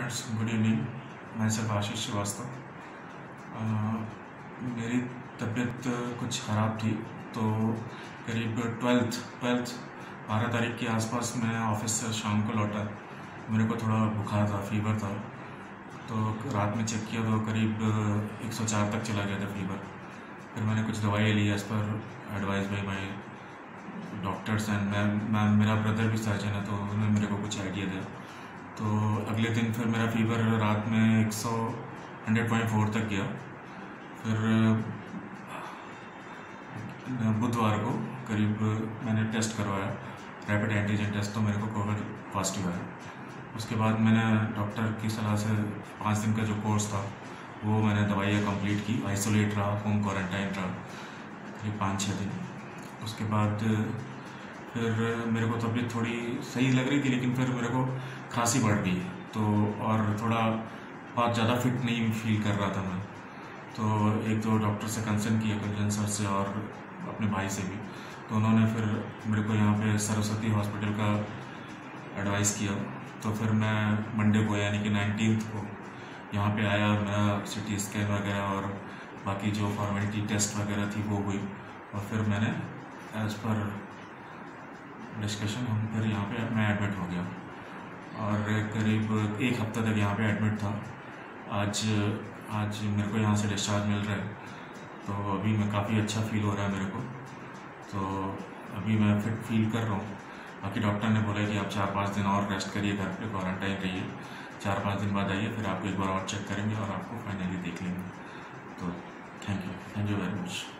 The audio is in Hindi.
Friends, good evening. मैं सिर्फ आशीष श्रीवास्तव। मेरी तबीयत कुछ ख़राब थी, तो करीब 12 12 तारीख के आसपास मैं ऑफिस से शाम को लौटा। मेरे को थोड़ा बुखार था, फीवर था, तो रात में चेक किया तो करीब 104 तक चला गया था फीवर। फिर मैंने कुछ दवाई ली as per advice by my doctors and मैं मेरा ब्रदर भी सर्जन है, तो उन्होंने मेरे को कुछ आइडिया दिया। तो अगले दिन फिर मेरा फीवर रात में 100.4 तक गया। फिर बुधवार को करीब मैंने टेस्ट करवाया, रैपिड एंटीजन टेस्ट, तो मेरे को कोविड पॉजिटिव आया। उसके बाद मैंने डॉक्टर की सलाह से 5 दिन का जो कोर्स था वो मैंने दवाइयाँ कंप्लीट की, आइसोलेट रहा, होम क्वारंटाइन रहा करीब 5-6 दिन। उसके बाद फिर मेरे को तबीयत थोड़ी सही लग रही थी, लेकिन फिर मेरे को खांसी बढ़ गई, तो और थोड़ा बहुत ज़्यादा फिट नहीं फील कर रहा था मैं। तो एक दो डॉक्टर से कंसल्ट किया, कंजन सर से और अपने भाई से भी, तो उन्होंने फिर मेरे को यहाँ पे सरस्वती हॉस्पिटल का एडवाइस किया। तो फिर मैं मंडे को यानी कि 19 को यहाँ पे आया और मेरा CT स्कैन वगैरह और बाकी जो फॉर्मेलिटी टेस्ट वगैरह थी वो हुई, और फिर मैंने एज़ पर डिस्कशन हम फिर यहाँ पे मैं एडमिट हो गया और करीब 1 हफ्ता तक यहाँ पे एडमिट था। आज मेरे को यहाँ से डिस्चार्ज मिल रहा है, तो अभी मैं काफ़ी अच्छा फील हो रहा है मेरे को, तो अभी मैं फिट फील कर रहा हूँ। बाकी डॉक्टर ने बोला कि आप 4-5 दिन और रेस्ट करिए, घर पे क्वारंटाइन रहिए, 4-5 दिन बाद आइए, फिर आपको एक बार और चेक करेंगे और आपको फाइनली देख लेंगे। तो थैंक यू वेरी मच।